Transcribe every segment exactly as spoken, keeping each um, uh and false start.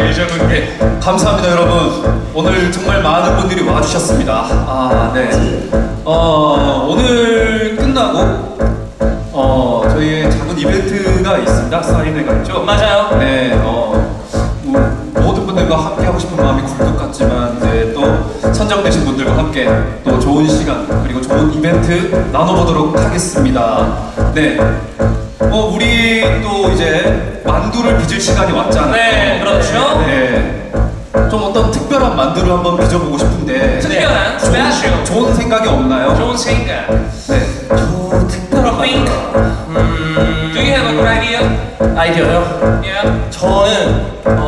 매니저분. 네, 감사합니다 여러분. 오늘 정말 많은 분들이 와주셨습니다. 아, 네. 어, 오늘 끝나고 어, 저희의 작은 이벤트가 있습니다. 사인회가 있죠? 맞아요. 네, 어, 뭐, 모든 분들과 함께 하고 싶은 마음이 굴뚝 같지만 이제 또 선정되신 분들과 함께 또 좋은 시간 그리고 좋은 이벤트 나눠보도록 하겠습니다. 네. 어, 우리 또 이제 만두를 빚을 시간이 왔잖아요. 네, 그렇죠. 네. 좀 어떤 특별한 만두를 한번 빚어보고 싶은데 특별한, 좋은, 스페셜. 좋은 생각이 없나요? 좋은 생각. 네. 저 특별한 Think. 음. Do you have a good idea? 아이디어요? Yeah. 저는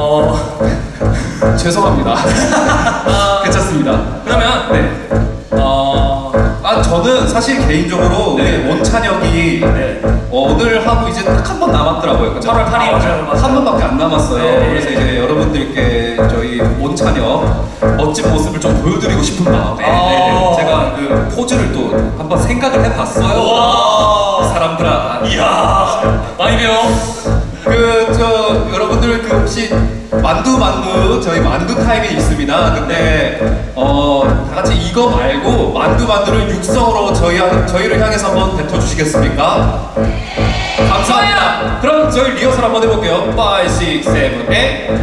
어 죄송합니다. 어, 괜찮습니다. 그러면 네. 어. 아, 저는 사실 개인적으로 네. 우리 원찬혁이 네. 어, 오늘 하고 이제 딱 한 번 남았더라고요. 그죠? 팔월 팔일. 아, 맞아요. 한 번밖에 안 남았어요. 네. 그래서 이제 여러분들께 저희 원찬혁 멋진 모습을 좀 보여드리고 싶은 마음에 아. 제가 그 포즈를 또 한번 생각을 해봤어요. 와. 사람들아. 이야. 많이 배워. 그 저 여러분들 그 혹시 만두 만두 저희 만두 타임이 있습니다. 근데 어다 같이 이거 말고 만두 만두를 육성으로 저희 저희를 향해서 한번 뱉어주시겠습니까? 감사합니다. 그럼 저희 리허설 한번 해볼게요. 오, 육, 칠, 팔.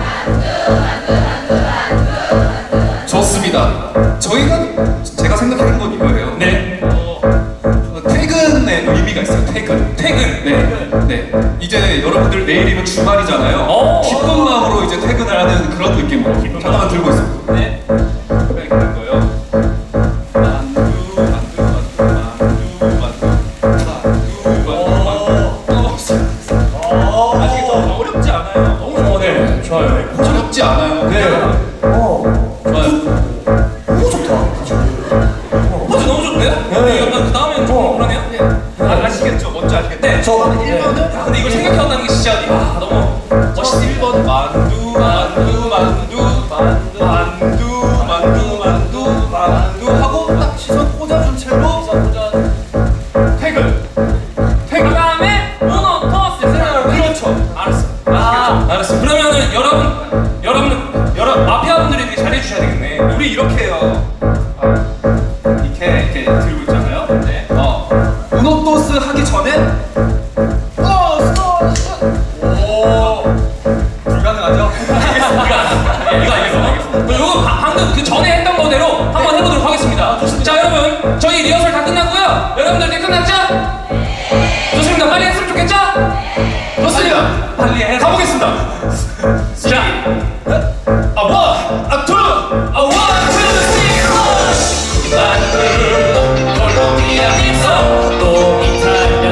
좋습니다. 저희가 제가 생각한 건 이거예요. 네. 어. 퇴근의 의미가 있어요. 퇴근. 퇴근. 네, 네. 이제 여러분들 내일이면 주말이잖아요. 오. 기쁜 마음으로 이제 퇴근을 하는 그런 느낌으로. 잠깐만 들고 있어. 네. 이렇게 할 거예요. 만두, 만두, 만두, 만두, 만두, 만두, 만두. 어. 아시겠죠? 어렵지 않아요. 너무 어, 네. 좋아요. 어렵지 않아요. 네. 어 좋아요. 너무 좋다. 포즈 너무 좋네요? 네. 약간 그 다음에는 좀 그러네요? 아, 아시겠죠? 뭔지 아시겠죠? 네. 저 일 번은 야, 근데 이걸 생각해온다는 게 진짜 야, 너무 멋있어. 일 번 만두, 만두, 만두, 만두, 만두, 만두, 만두, 만두 하고 딱 시선 꽂아준 채로 퇴근. 그 퇴근. 다음에 문어 토스 생각하고. 그렇죠. 알았어. 아, 알았어. 그러면은 여러분, 여러분, 여러분 마피아 분들이 되게 잘해주셔야 되겠네. 우리 이렇게 해요. 아, 이렇게 이렇게 들고 있잖아요. 네. 어. 우노토스 하기 전에 어, 스톱, 스톱. 오. 불가능하죠? 알겠어. 이거 알겠어. 이거 알겠어. 알겠어. 이거 바- 방금 그 전에 했던 거대로 한번 해보도록 하겠습니다. 자, 여러분, 저희 리허설 다 끝났고요. 여러분들 이제 끝났죠? 좋습니다. 빨리 했으면 좋겠죠? 좋습니다. 빨리 해. 가보겠습니다. 자, 아, 원, 아, 투. 아, 원, 투, 쓰리, 포! 만두, 콜롬비아 딥서, 또 이탈리아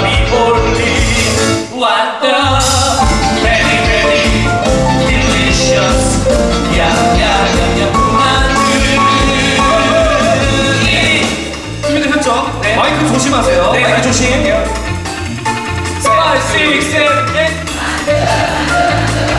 나비볼리 왔다. Very, very delicious. 야야야야 만두. 준비되셨죠? 네. 마이크 조심하세요. 네, 마이크 조심. 할게요. five, six, seven, eight.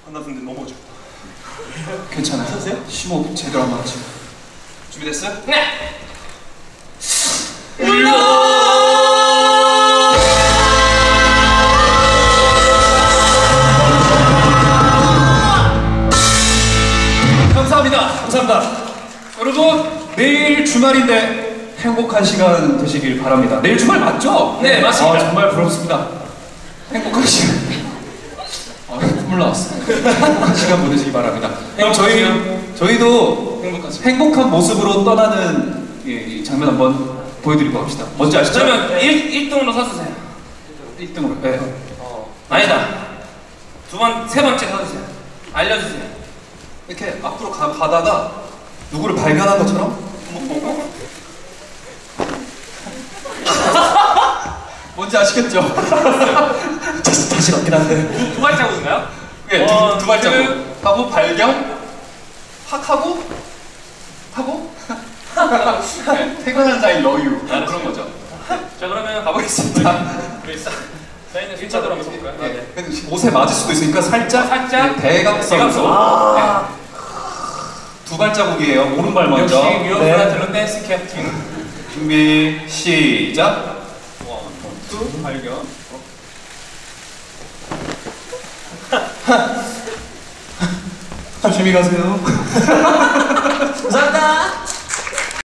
건너는데 넘어져. 괜찮아요. 선생님? 심호흡 제대로 한번 하시고. 준비됐어요? 네. 감사합니다. 감사합니다. 여러분 내일 주말인데 행복한 시간 되시길 바랍니다. 내일 주말 맞죠? 네, 맞습니다. 아, 정말 부럽습니다. 행복한 시간. 아, 눈물 나왔어. 행복한 시간 보내시기 바랍니다. 그럼 저희 저희도 행복한 시간. 행복한 모습으로 떠나는 이, 이 장면 한번 보여드리고 합시다. 뭔지 아시죠? 그러면 일, 일 등으로 서주세요. 일 등으로. 네. 어, 아니다. 두 번, 세 번째 서주세요. 알려주세요. 이렇게 앞으로 가, 가다가 누구를 발견한 것처럼 뭔지 아시겠죠? 다시 다시 맞긴 한데. 두 발자국인가요? 예, 원, 두, 두 발자국 투. 하고 발견 확 하고 하고 네, 퇴근한 자의 여유 아, 그런 거죠. 자, 그러면 가보겠습니다. 우리 싸. 저희는 일 차도로 한번 써볼까요? 아, 네. 네. 옷에 맞을 수도 있으니까 살짝 살짝 네, 대각선으로 대각선. 아. 네. 두 발자국이에요. 오른발 먼저. 역시 뮤어프라 네. 들은 댄스 캡틴. 준비 시작. 원, 투, 발견. 조심히 가세요. 감사합니다.